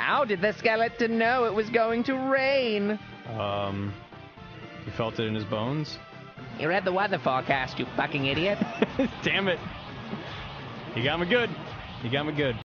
How did the skeleton know it was going to rain? He felt it in his bones. You read the weather forecast, you fucking idiot. Damn it. He got me good. He got me good.